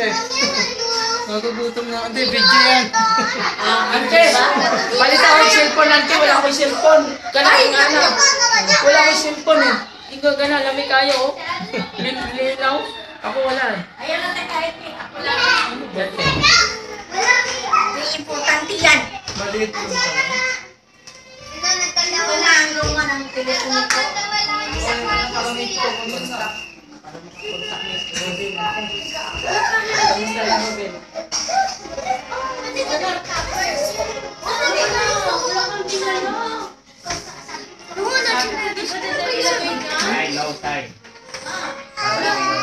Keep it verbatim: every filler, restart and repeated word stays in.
ate. Nagugutom na. Ante, video yan. Ante, balita ko yung cellphone, ante. Wala akong cellphone. Kanang ana. Wala akong cellphone eh. Ikaw gana, lami kayo oh. Lililaw. Ako wala eh. Ayan natin kahit eh. Ako lang. Ano ba ito? May importante yan. Maliit yung pala. Wala ang luma ng telepono ko. Ay, low time.